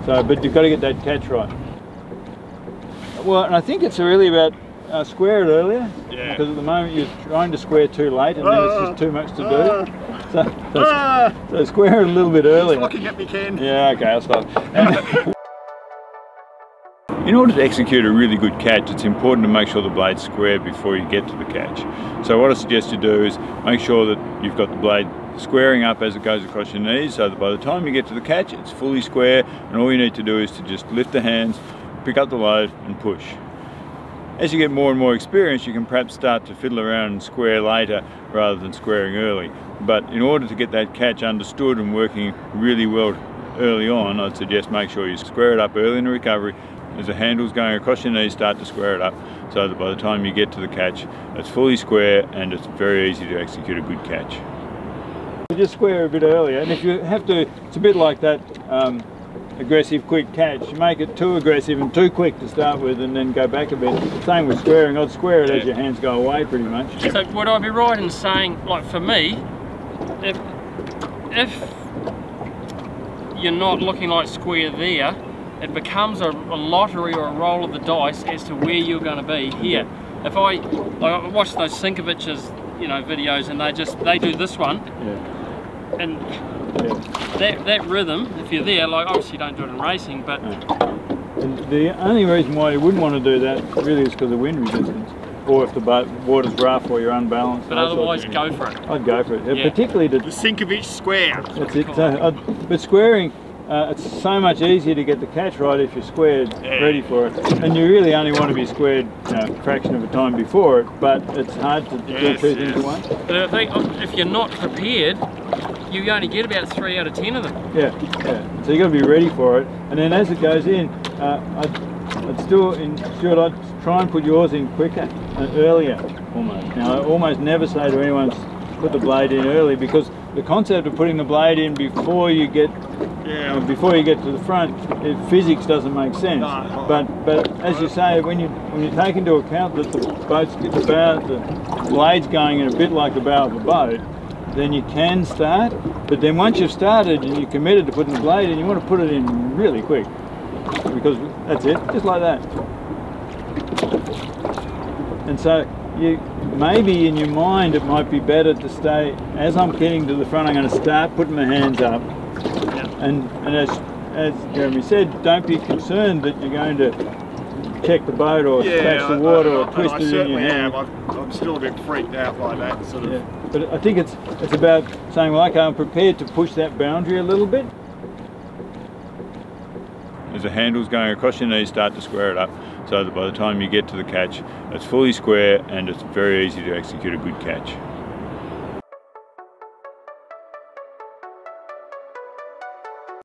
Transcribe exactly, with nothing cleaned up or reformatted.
So, but you've got to get that catch right. Well, and I think it's really about uh, square it earlier, yeah. Because at the moment you're trying to square too late, and uh, then it's just too much to do. Uh, so, so, uh, so square it a little bit earlier. He's looking at me, Ken. Yeah, okay, I'll stop. In order to execute a really good catch, it's important to make sure the blade's square before you get to the catch. So what I suggest you do is make sure that you've got the blade squaring up as it goes across your knees, so that by the time you get to the catch, it's fully square, and all you need to do is to just lift the hands, pick up the load and push. As you get more and more experience, you can perhaps start to fiddle around and square later rather than squaring early. But in order to get that catch understood and working really well early on, I'd suggest make sure you square it up early in the recovery. As the handle's going across your knees, start to square it up so that by the time you get to the catch, it's fully square and it's very easy to execute a good catch. You just square a bit earlier, and if you have to, it's a bit like that um, aggressive quick catch. You make it too aggressive and too quick to start with and then go back a bit. Same with squaring, I'd square it as your hands go away pretty much. So would I be right in saying, like for me, if, if you're not looking like square there, it becomes a, a lottery or a roll of the dice as to where you're going to be here. If I, like, I watch those Sinkovic's, you know, videos, and they just they do this one, yeah. and yeah. that that rhythm, if you're there, like obviously you don't do it in racing, but yeah. And the only reason why you wouldn't want to do that really is because of wind resistance, or if the boat, water's rough or you're unbalanced. But otherwise, go for it. I'd go for it, yeah. Particularly to the Sinkovic square. That's it. So, uh, but squaring. Uh, it's so much easier to get the catch right if you're squared, yeah. Ready for it. And you really only want to be squared, you know, a fraction of a time before it, but it's hard to yes, do two yes. things at once. But I think if you're not prepared, you only get about three out of ten of them. Yeah, yeah. So you've got to be ready for it. And then as it goes in, uh, I'd, I'd still ensure I'd try and put yours in quicker and earlier, almost. Now, I almost never say to anyone, put the blade in early, because the concept of putting the blade in before you get Yeah. Uh, before you get to the front, it, physics doesn't make sense. No. But but as you say, when you when you take into account that the boat's the bow, the blade's going in a bit like the bow of a boat, then you can start. But then once you've started and you're committed to putting the blade in, you want to put it in really quick, because that's it, just like that. And so you maybe in your mind it might be better to stay, as I'm getting to the front, I'm going to start putting my hands up. And, and as, as Jeremy said, don't be concerned that you're going to check the boat or yeah, splash the water I, I, or twist I it in your hand. I certainly have. I'm still a bit freaked out by that sort of. Yeah. But I think it's it's about saying, well, okay, I'm prepared to push that boundary a little bit. As the handle's going across your knees, start to square it up so that by the time you get to the catch, it's fully square and it's very easy to execute a good catch.